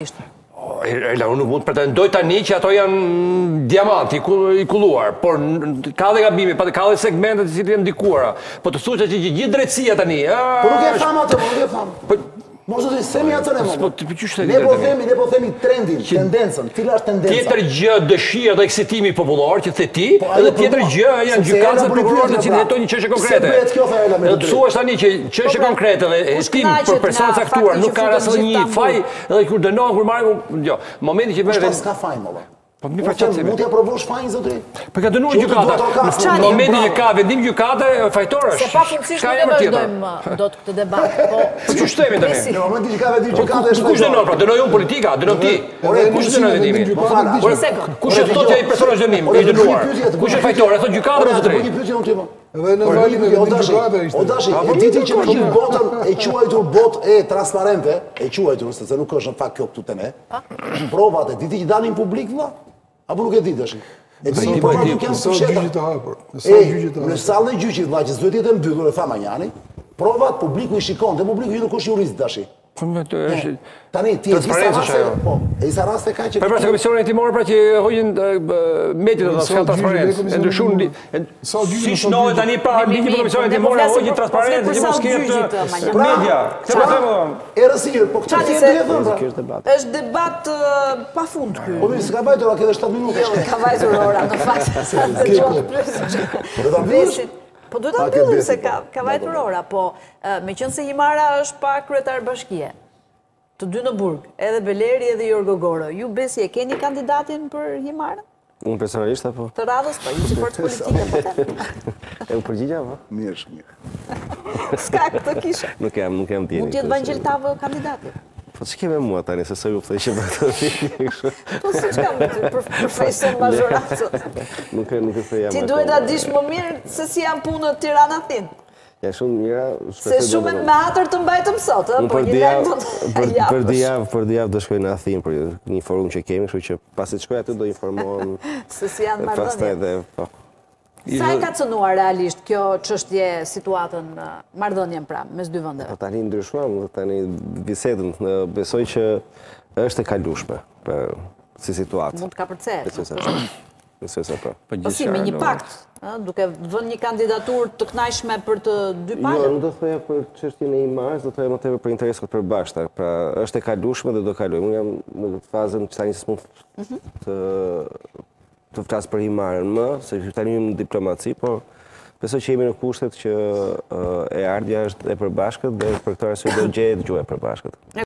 Unë nuk mund të pretendoj tani që ato janë diamanti i kulluar, por ka dhe gabimi, ka dhe segmentet që janë ndikuara. Po të thuçe që gjithë drejtësia tani... Po nuk e thamë atë, nuk e thamë. Mos të themi atë ne më. Ne po themi trendin, tendencën, cila është tendenca. Tjetër gjë dëshira dhe eksitimi popullor që the ti, edhe tjetër gjë janë gjykatës prokurorët që jetojnë një çështje konkrete. Edhe të thuash tani që çështje konkrete dhe hetim për persona caktuar nuk ka asnjë një faj, edhe kur dënohen kur marrin, jo, momenti që merr s'ka faj më. Po mi për qatë mund t'ja provosh fajin, zotri? Për ka dënuar gjykata. Në momentin që ka vendim gjykate, fajtor është. Se pa funksionist nuk e vazhdojmë do të këtë debat. Po që shtemi tani? Në momentin që ka vendim gjykate është fajtor. Kush dënon pra? Dënoj unë politika? Dënon ti? Kush dënon vendimin? Kush e thot që ai person është dënim? I dënuar. Kush e fajtor? E thot gjykata apo zotri? Një pyetje unë ti më. Edhe në valin e vendim gjykate ishte. O dashi, e diti që në gjithë botën e quajtur botë e transparente, e quajtur, se nuk është në fakt kjo këtu te ne, provat e diti që dalin publik vëlla. Apo nuk e di tash. E di po nuk janë susheta. Në sallën e gjyqit vëlla që s'duhet të jetë mbyllur e Famanjani, provat publiku i shikon, dhe publiku nuk është jurist tash. Tani ti e di sa raste, po, e sa raste ka që për pra komisionin timor pra që hoqin mediat ato s'ka transparencë. E ndryshun siç nohet tani pra ligji për komisionin timor hoqin transparencë që mos ketë media. Këtë po them. E rësirë, po këtë ti e thon. Është debat pafund ky. Po mirë, s'ka vajtur ka 7 minuta. Jo, ka vajtur ora në fakt. Po duhet ta mbyllim se ka vajtur ora, po meqense Himara është pa kryetar bashkie. Të dy në burg, edhe Beleri edhe Jorgo Goro. Ju besi e keni kandidatin për Himarën? Unë personalisht apo? Të radhës, po ju si forcë politike po them. E u përgjigja apo? Mirë. S'ka këtë kisha. Nuk jam tjeni. Mund t'jetë Vangjel Tavë kandidati. Po që keme mua tani, se sa ju pëthej që për të të Po si që kam për fejson mazhoratët? Nuk e të jam. Ti duhet ta dish më mirë se si janë punët Tirana-Thin. Ja shumë mira. Se shumë me atër të mbajtëm sot, po një lejmë do të javësh. Për dijavë do shkoj në Athin për një forum që kemi, kështu që pasi të shkoj aty do informohem. Se si janë marrëdhëniet. Sa e ka cënuar realisht kjo çështje situatën marrëdhënien pra mes dy vendeve? Po tani ndryshuam, tani bisedën, besoj që është e kalueshme për si situatë. Mund të ka përcjell. Besoj se po. Po si me një pakt, duke vënë një kandidaturë të kënaqshme për të dy palët? Jo, nuk do të thoja për çështjen e Himarës, do të thoja më tepër për interesat e përbashkëta. Pra, është e kalueshme dhe do kalojmë. Unë jam në fazën që tani s'mund të flas për Himarën më, se tani jemi në diplomaci, por besoj që jemi në kushtet që e ardhja është e përbashkët dhe për këtë arsye do gjehet gjuhë e përbashkët.